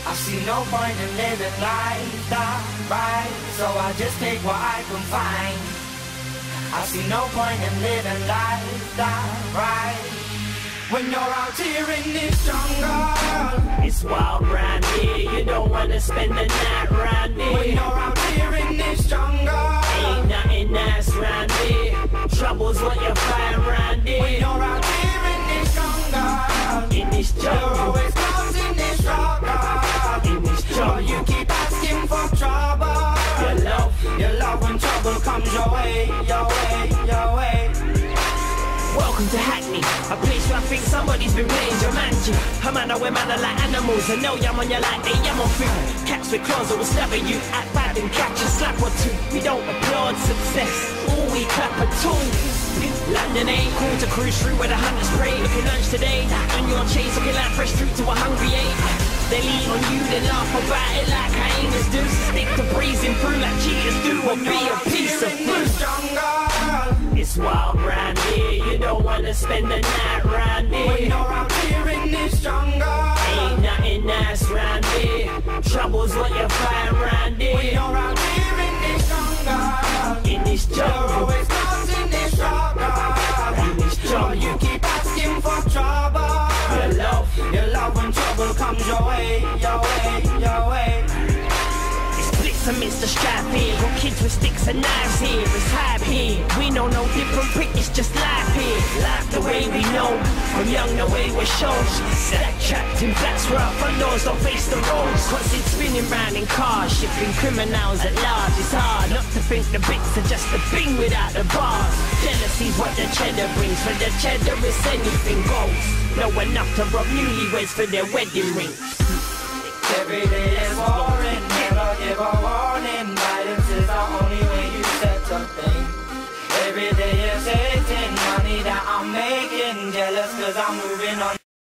I see no point in living life that right, so I just take what I can find. I see no point in living life that right. When you're out here in this jungle, it's wild round here, you don't wanna spend the night round here. when you're out here in this jungle, Ain't nothing nice round here, trouble's what you find round when here. you're out here in this jungle, In this you're jungle, always causing this struggle. in this But jungle, you keep asking for trouble. Your love when trouble comes your way, your way, your way. Welcome to Hackney, a place where I think somebody's been playing Jumanji. A man where man are like animals, and no yam on you like they yam on food. Cats with claws that will stab at you, act bad and catch a slap or two. We don't applaud success, all we clap at all. London ain't cool to cruise through where the hunters prey. Looking lunch today, on your chase, looking like fresh fruit to a hungry ape. They'll eat on you, then laugh about it like hyenas do. Stick to breezing through like cheaters do, or be a piece of fruit. It's wild round here, you don't wanna spend the night round When here. you're out here in this jungle, Ain't nothing nice round here, trouble's what you find round when here. you're out here in this jungle, In this you're jungle, always causing this struggle. in this But jungle, you keep asking for trouble. Your love when trouble comes your way, your way, your way. it's blitz amidst the strife here. Got kids with sticks and knives here, it's hype here. We know no different prick, it's just life here. Life the way we know, from young the way we're shown. Stack trapped in flats where our front doors don't face the roads. Constant spinning round in cars, shipping criminals at large. It's hard not to think the bits are just a thing without the bars. Jealousy's what the cheddar brings, for the cheddar is anything goes. Know enough to rob newlyweds for their wedding rings. Every day is boring, never give a warning. Violence is our